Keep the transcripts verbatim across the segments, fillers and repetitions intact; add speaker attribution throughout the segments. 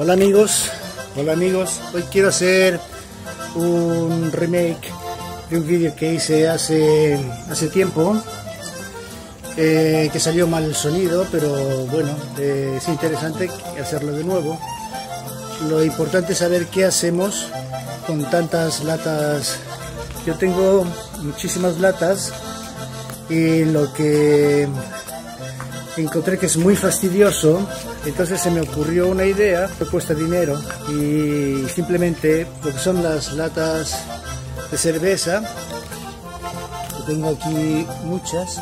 Speaker 1: Hola amigos, hola amigos, hoy quiero hacer un remake de un vídeo que hice hace, hace tiempo, eh, que salió mal el sonido, pero bueno, eh, es interesante hacerlo de nuevo. Lo importante es saber qué hacemos con tantas latas. Yo tengo muchísimas latas y lo que encontré que es muy fastidioso, entonces se me ocurrió una idea que cuesta dinero, y simplemente lo que son las latas de cerveza, que tengo aquí muchas,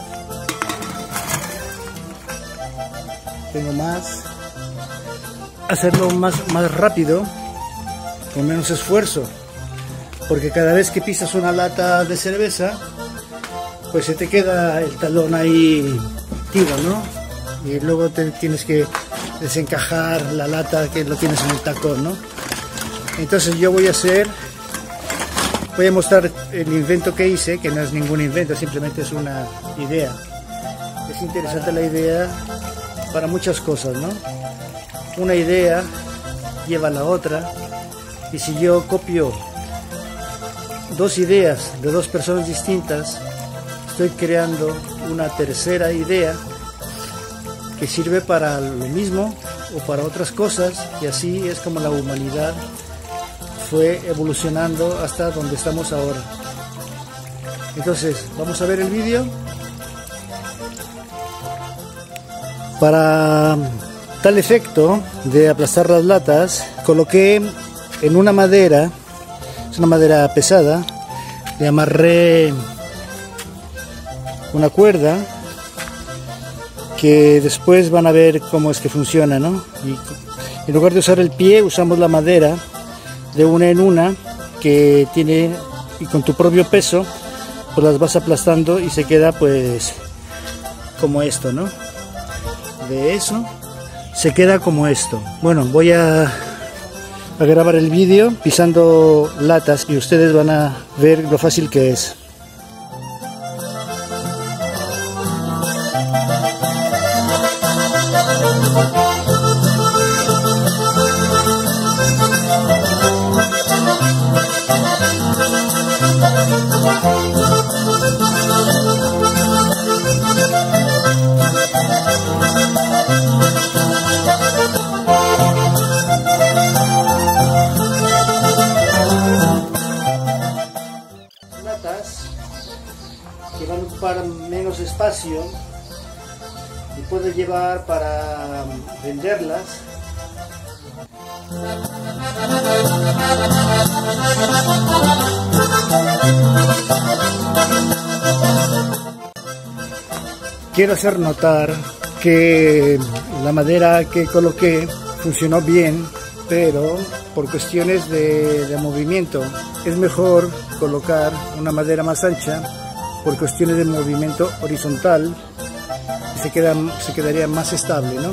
Speaker 1: tengo más, hacerlo más, más rápido, con menos esfuerzo, porque cada vez que pisas una lata de cerveza, pues se te queda el talón ahí tiro, ¿no? Y luego te tienes que desencajar la lata que lo tienes en el tacón, ¿no? Entonces yo voy a hacer, voy a mostrar el invento que hice, que no es ningún invento, simplemente es una idea. Es interesante la idea para muchas cosas, ¿no? Una idea lleva a la otra, y si yo copio dos ideas de dos personas distintas, estoy creando una tercera idea que sirve para lo mismo o para otras cosas, y así es como la humanidad fue evolucionando hasta donde estamos ahora. Entonces, vamos a ver el vídeo. Para tal efecto de aplastar las latas, coloqué en una madera, es una madera pesada, le amarré una cuerda que después van a ver cómo es que funciona, ¿no? Y en lugar de usar el pie, usamos la madera de una en una, que tiene, y con tu propio peso pues las vas aplastando y se queda pues como esto, ¿no? De eso se queda como esto. Bueno, voy a, a grabar el vídeo pisando latas y ustedes van a ver lo fácil que es. Latas que van a ocupar menos espacio y puedo llevar para venderlas. Quiero hacer notar que la madera que coloqué funcionó bien, pero por cuestiones de, de movimiento es mejor colocar una madera más ancha por cuestiones de movimiento horizontal, y se, queda, se quedaría más estable, ¿no?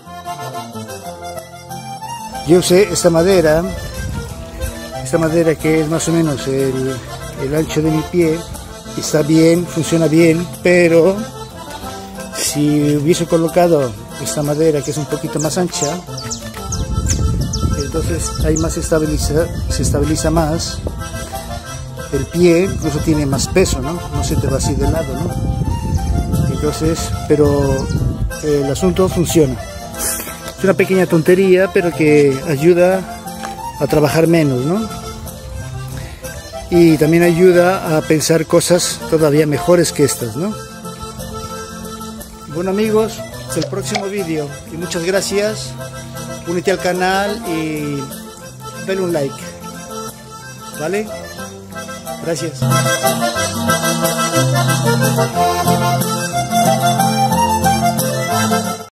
Speaker 1: Yo usé esta madera, esta madera que es más o menos el, el ancho de mi pie, está bien, funciona bien, pero si hubiese colocado esta madera que es un poquito más ancha, entonces ahí más se estabiliza, se estabiliza más el pie, incluso tiene más peso, ¿no? No se te va así de lado, ¿no? Entonces, pero el asunto funciona. Es una pequeña tontería, pero que ayuda a trabajar menos, ¿no? Y también ayuda a pensar cosas todavía mejores que estas, ¿no? Bueno amigos, hasta el próximo vídeo y muchas gracias. Únete al canal y dale un like, ¿vale? Gracias.